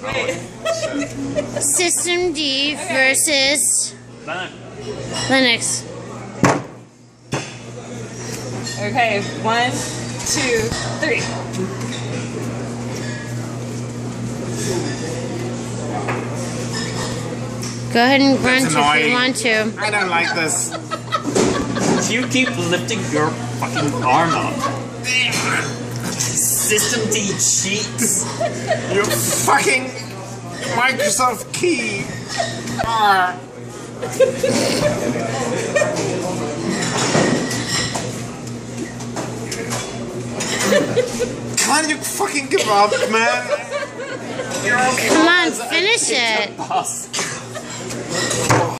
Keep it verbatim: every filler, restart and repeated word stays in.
System D versus Linux. Okay, one, two, three. Go ahead and grunt That's if annoying. you want to. I don't like this. You keep lifting your fucking arm up. System D cheats. You fucking Microsoft key. Ah. Can't you fucking give up, man? You're okay. Come on, finish it. Boss.